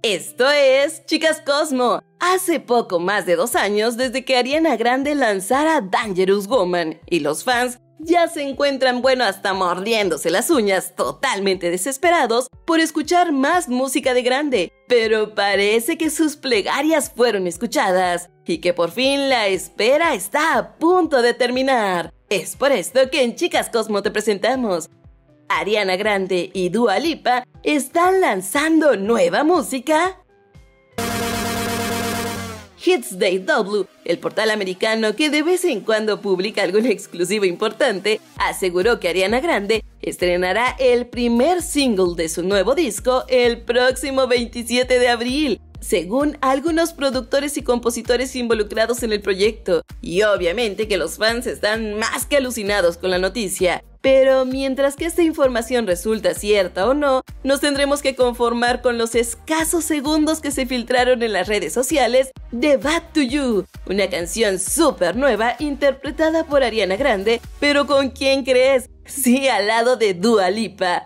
Esto es Chicas Cosmo. Hace poco más de 2 años desde que Ariana Grande lanzara Dangerous Woman y los fans ya se encuentran, hasta mordiéndose las uñas, totalmente desesperados por escuchar más música de Grande. Pero parece que sus plegarias fueron escuchadas y que por fin la espera está a punto de terminar. Es por esto que en Chicas Cosmo te presentamos: Ariana Grande y Dua Lipa están lanzando nueva música. Hits Day W, el portal americano que de vez en cuando publica algún exclusivo importante, aseguró que Ariana Grande estrenará el primer single de su nuevo disco el próximo 27 de abril, según algunos productores y compositores involucrados en el proyecto. Y obviamente que los fans están más que alucinados con la noticia. Pero mientras que esta información resulta cierta o no, nos tendremos que conformar con los escasos segundos que se filtraron en las redes sociales de Bad to You, una canción súper nueva interpretada por Ariana Grande, pero ¿con quién crees? Sí, al lado de Dua Lipa.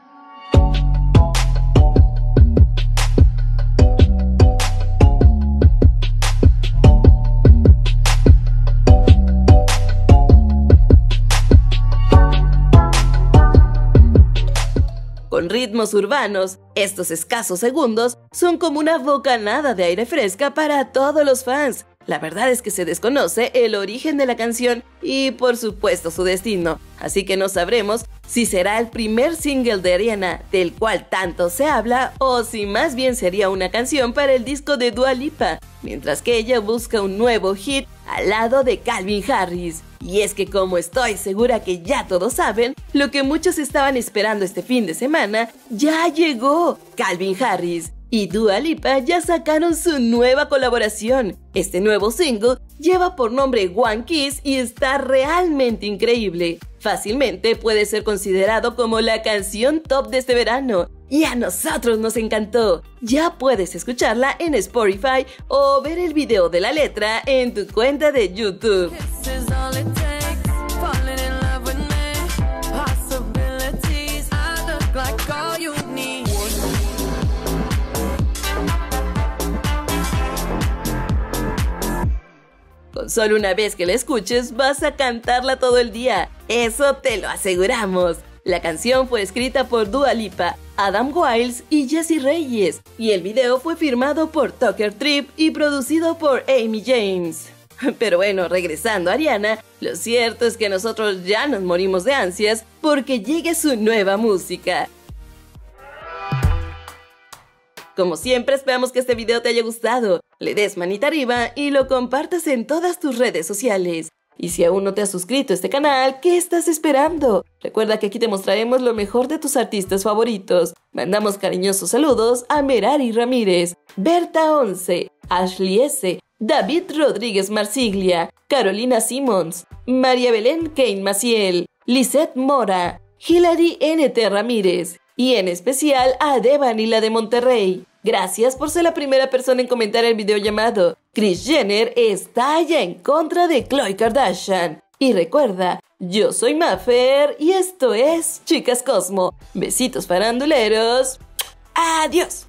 Con ritmos urbanos, estos escasos segundos son como una bocanada de aire fresca para todos los fans. La verdad es que se desconoce el origen de la canción y, por supuesto, su destino, así que no sabremos si será el primer single de Ariana del cual tanto se habla o si más bien sería una canción para el disco de Dua Lipa, mientras que ella busca un nuevo hit al lado de Calvin Harris. Y es que, como estoy segura que ya todos saben, lo que muchos estaban esperando este fin de semana ya llegó. Calvin Harris y Dua Lipa ya sacaron su nueva colaboración. Este nuevo single lleva por nombre One Kiss y está realmente increíble. Fácilmente puede ser considerado como la canción top de este verano. Y a nosotros nos encantó. Ya puedes escucharla en Spotify o ver el video de la letra en tu cuenta de YouTube. Con solo una vez que la escuches vas a cantarla todo el día, eso te lo aseguramos. La canción fue escrita por Dua Lipa, Adam Wiles y Jessie Reyes, y el video fue firmado por Tucker Tripp y producido por Amy James. Pero bueno, regresando a Ariana, lo cierto es que nosotros ya nos morimos de ansias porque llegue su nueva música. Como siempre, esperamos que este video te haya gustado, le des manita arriba y lo compartas en todas tus redes sociales. Y si aún no te has suscrito a este canal, ¿qué estás esperando? Recuerda que aquí te mostraremos lo mejor de tus artistas favoritos. Mandamos cariñosos saludos a Merari Ramírez, Berta 11, Ashley S., David Rodríguez Marsiglia, Carolina Simmons, María Belén Kane Maciel, Lisette Mora, Hilary NT Ramírez y en especial a Devanila de Monterrey. Gracias por ser la primera persona en comentar el video llamado Kris Jenner estalla en contra de Khloe Kardashian. Y recuerda, yo soy Mafer y esto es Chicas Cosmo. Besitos faranduleros. ¡Adiós!